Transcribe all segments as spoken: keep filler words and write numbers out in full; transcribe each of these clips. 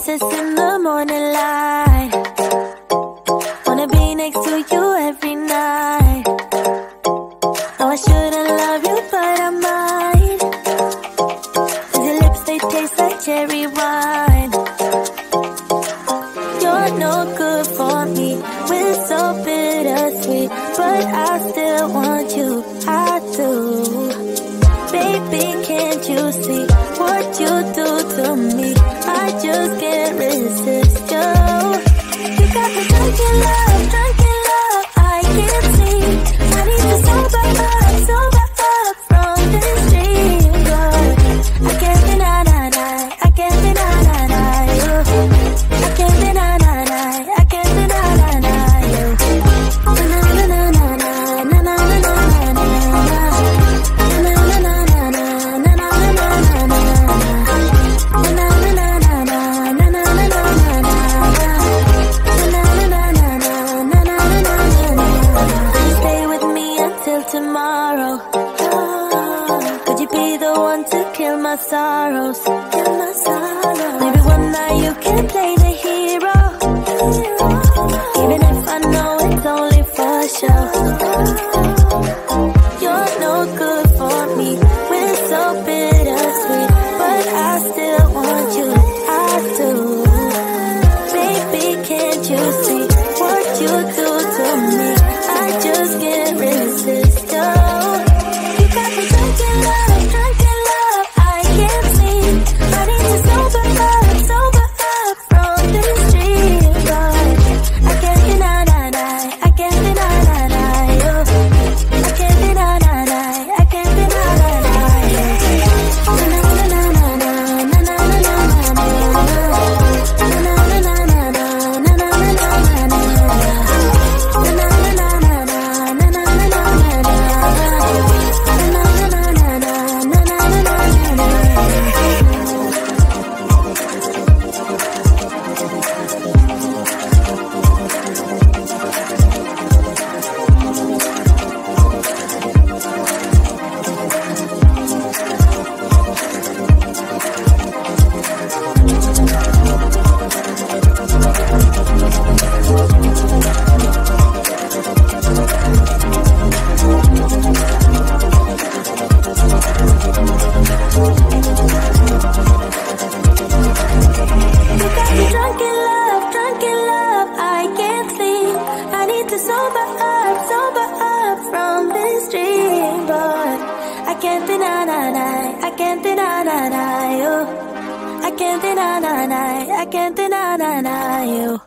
kisses in the morning light. Wanna be next to you every night. Oh, I shouldn't love you, but I might. 'Cause your lips, they taste like cherry wine. You're no good for me, we're so bittersweet, but I still want you, I do. Baby, can't you see what you do to me? I just can't resist you. You got me drunk in love, drunk in love, I can't sleep. I need to sober up, sober up from this dream, but I can't deny, deny, I can't deny, deny you. I can't deny, deny, I can't deny, deny you. Na na na na na na na na na na na. Tomorrow, could you be the one to kill my sorrows? Kill my sorrows. Maybe one night you can play the hero, even if I know it's only for show. You're no good for me, we're so bittersweet, but I still want you, I do. Baby, can't you see what you do to me? I just can't resist. You got me drunk in love, drunk in love, I can't sleep. I need to sober up, sober up from this dream, but I can't deny, deny, I can't deny, deny you. I can't deny, deny, I can't deny, deny you. Na na na na na na na na na na na na na na na na na na na. I can't deny, deny you.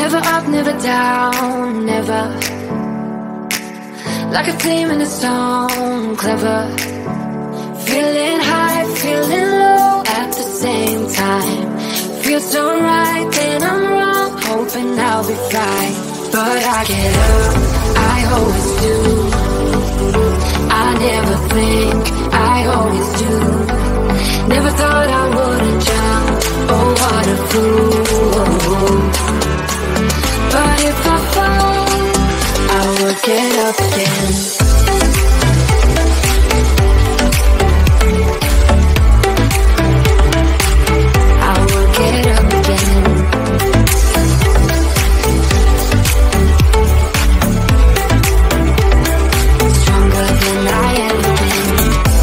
Never up, never down, never. Like a theme in a song, clever. Feeling high, feeling low at the same time. Feels so right, then I'm wrong, hoping I'll be fine. But I get up, I always do. I never think, I always do. Never thought I wouldn't jump, oh what a fool. But if I fall, I will get up again. I will get up again. Stronger than I ever been.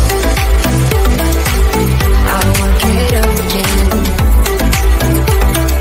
I will get up again.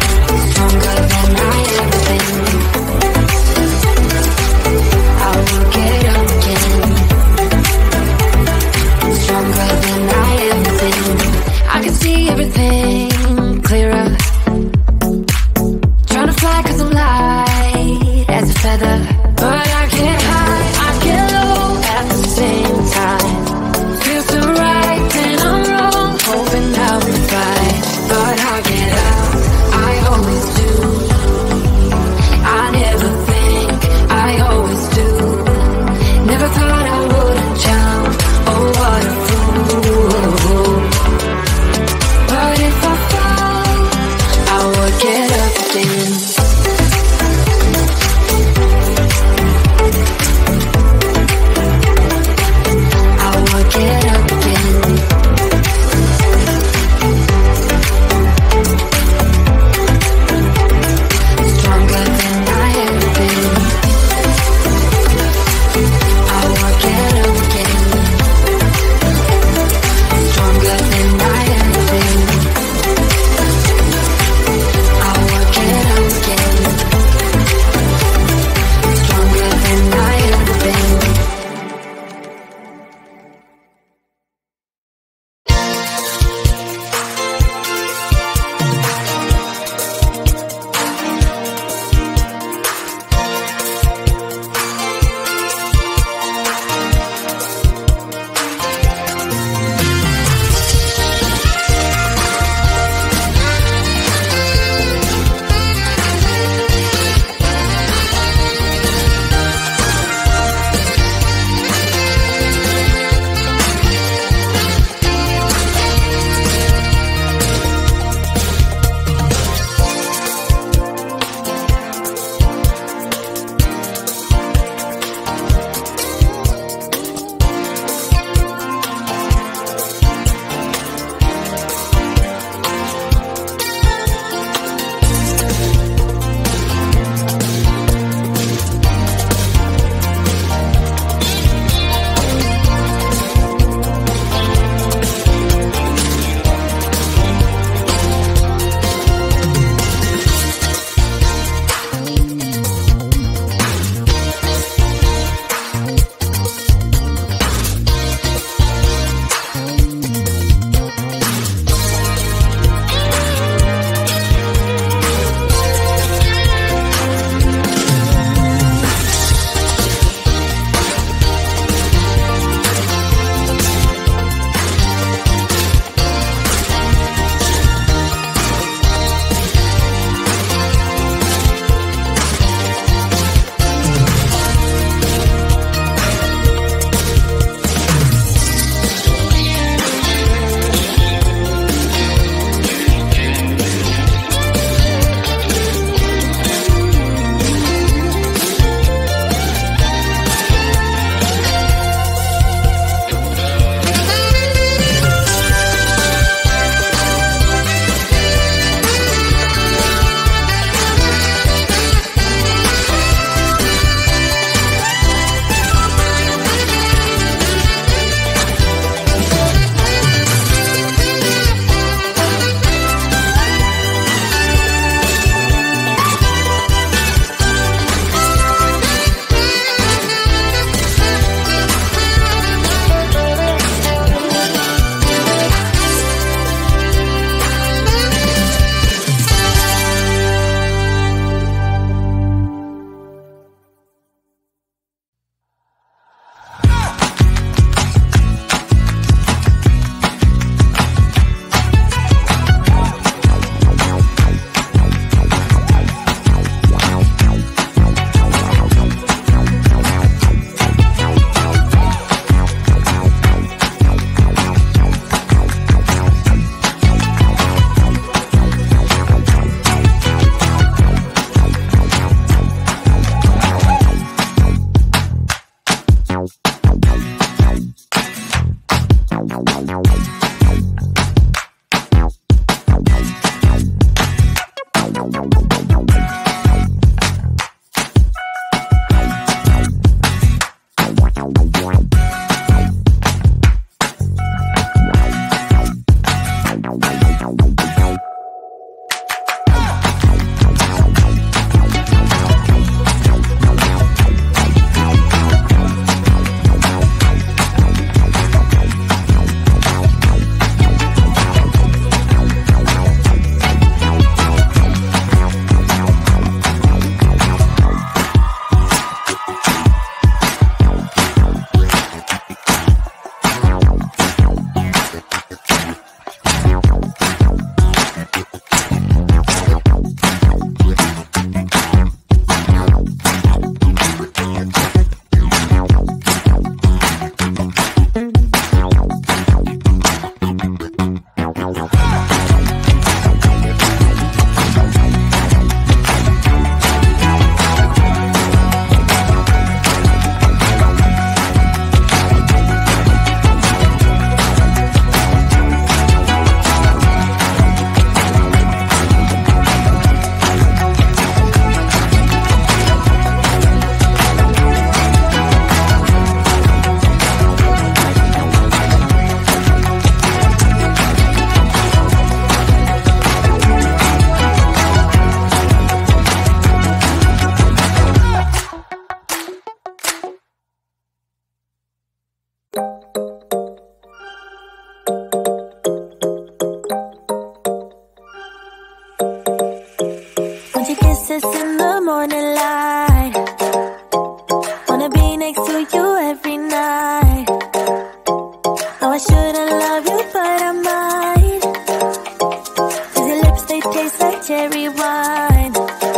kisses in the morning light. Wanna be next to you every night. No, I shouldn't love you, but I might. Cause your lips, they taste like cherry wine.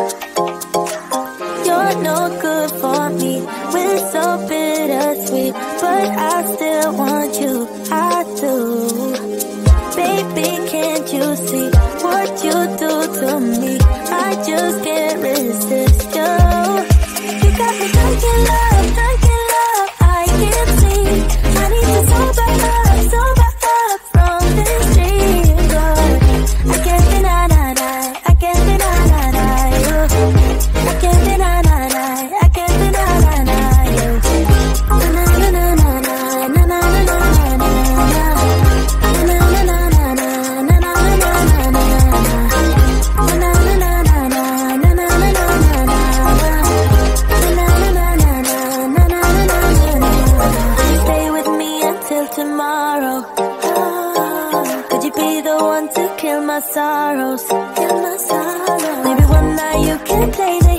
You're no good for me, we're so bittersweet, but I still want you, I do. Baby, can't you see what you do to me? I just can't resist you. You got me thinking love, thinking love, I can't sleep. I need to sober up, sober up from this dream, girl. I can't deny, deny, I can't deny, deny you. I can't deny, deny, I can't deny, deny you. Na na na na na na na na na na na. Na na na na na na na na na na. Na na na na na na na na na na. Na na na na na na na na. Stay with me until tomorrow. Could you be the one to kill my sorrows? Kill my sorrows. Maybe one night you can play the